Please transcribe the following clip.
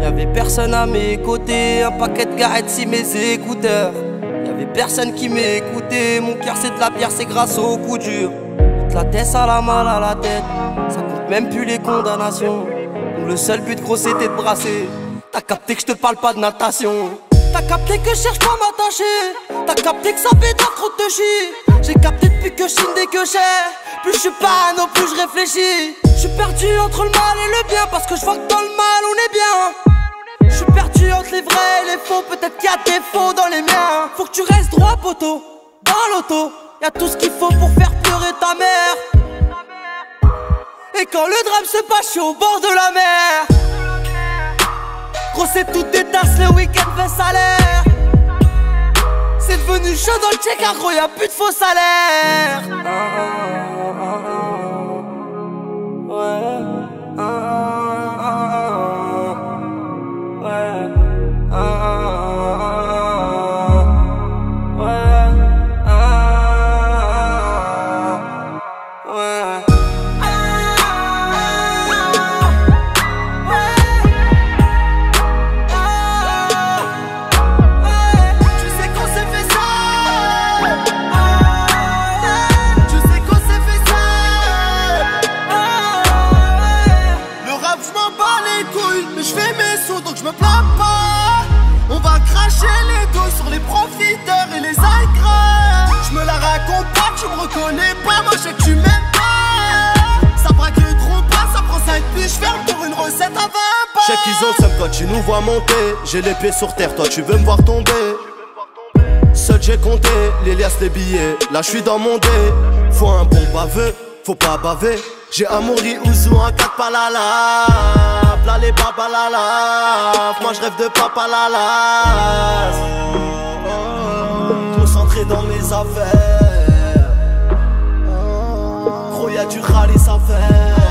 Y'avait personne à mes côtés, un paquet de garettes si mes écouteurs. Y'avait personne qui m'écoutait, mon cœur c'est de la pierre, c'est grâce au coup dur. Toute la tête à la mal à la tête, ça compte même plus les condamnations. Donc le seul but gros c'était de brasser. T'as capté que je te parle pas de natation. T'as capté que je cherche pas à m'attacher. T'as capté que ça fait trop de chier. J'ai capté depuis que je chine dès que j'ai. Plus je suis parano, plus je réfléchis. Je suis perdu entre le mal et le bien, parce que je vois que dans le mal on est bien. Je suis perdu entre les vrais et les faux, peut-être qu'il y a des faux dans les miens. Faut que tu restes droit poteau, dans l'auto. Y'a tout ce qu'il faut pour faire pleurer ta mère. Et quand le drame se passe, je suis au bord de la mer. Gros c'est tout des tasses, le week-end fait salaire. C'est devenu chaud dans le check, gros y'a plus de faux salaire. Donc je me plains pas. On va cracher les dos sur les profiteurs et les agrès. Je me la raconte pas, tu me reconnais pas. Moi je sais que tu m'aimes pas. Ça braque le trompe pas, ça prend 5 piges ferme pour une recette à 20 balles. Je sais qu'ils ont le seum quand tu nous vois monter. J'ai les pieds sur terre, toi tu veux me voir tomber. Seul j'ai compté, les liasses, les billets. Là je suis dans mon dé. Faut un bon baveux, faut pas baver. J'ai amouri Ouzou un 4 palala. Là les babalala. Moi je rêve de papa lala. Concentré dans mes affaires. Gros y'a du rallye à faire.